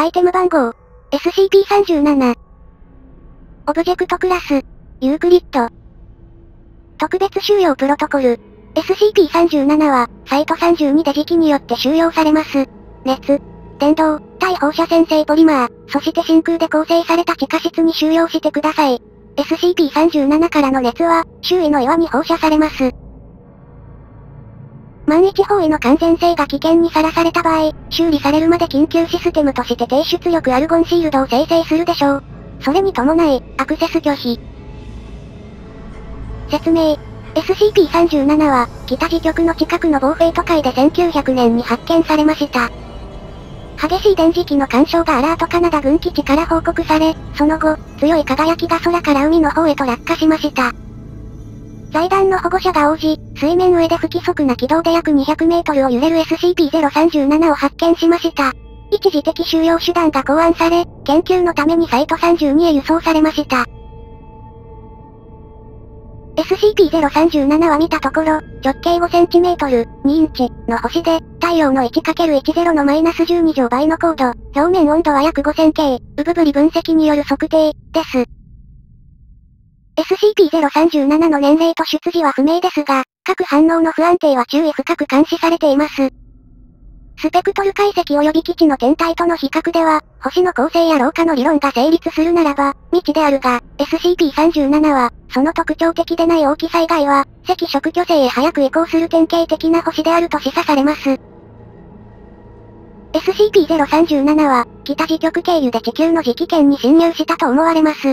アイテム番号、SCP-37。オブジェクトクラス、ユークリッド。特別収容プロトコル、SCP-37 は、サイト32で時期によって収容されます。熱、電動、対放射線性ポリマー、そして真空で構成された地下室に収容してください。SCP-37 からの熱は、周囲の岩に放射されます。万一包囲の完全性が危険にさらされた場合、修理されるまで緊急システムとして低出力アルゴンシールドを生成するでしょう。それに伴い、アクセス拒否。説明。SCP-37 は、北自極の近くのボーフェイト海で1900年に発見されました。激しい電磁気の干渉がアラートカナダ軍基地から報告され、その後、強い輝きが空から海の方へと落下しました。財団の保護者が応じ、水面上で不規則な軌道で約200メートルを揺れる SCP-037 を発見しました。一時的収容手段が考案され、研究のためにサイト32へ輸送されました。SCP-037 は見たところ、直径 5cm、2インチの星で、太陽の 1×10 の-12乗倍の高度、表面温度は約5000 K、ウブブリ分析による測定、です。SCP-037 の年齢と出自は不明ですが、各反応の不安定は注意深く監視されています。スペクトル解析及び基地の天体との比較では、星の構成や老化の理論が成立するならば、未知であるが、SCP-37 は、その特徴的でない大きさ以外は、赤色巨星へ早く移行する典型的な星であると示唆されます。SCP-037 は、北自極経由で地球の磁気圏に侵入したと思われます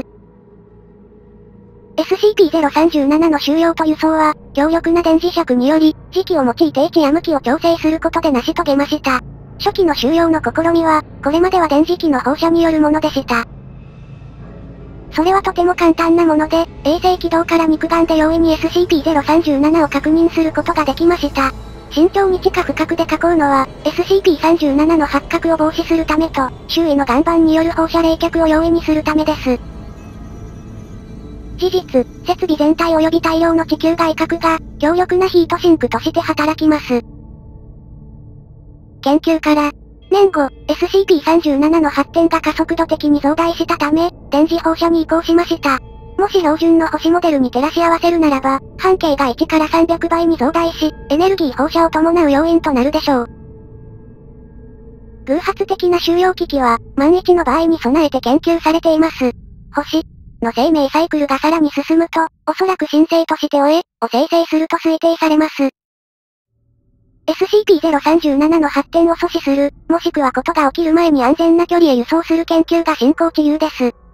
。SCP-037 の収容と輸送は、強力な電磁石により、磁気を用いて位置や向きを調整することで成し遂げました。初期の収容の試みは、これまでは電磁気の放射によるものでした。それはとても簡単なもので、衛星軌道から肉眼で容易に SCP-037 を確認することができました。慎重に地下深くで囲うのは、SCP-37 の発覚を防止するためと、周囲の岩盤による放射冷却を容易にするためです。事実、設備全体及び大量の地球外核が、強力なヒートシンクとして働きます。研究から、年後、SCP-37 の発展が加速度的に増大したため、電磁放射に移行しました。もし標準の星モデルに照らし合わせるならば、半径が1から300倍に増大し、エネルギー放射を伴う要因となるでしょう。偶発的な収容機器は、万一の場合に備えて研究されています。星の生命サイクルがさらに進むと、おそらく新生としてを生成すると推定されます。SCP-037 の発展を阻止する、もしくはことが起きる前に安全な距離へ輸送する研究が進行中です。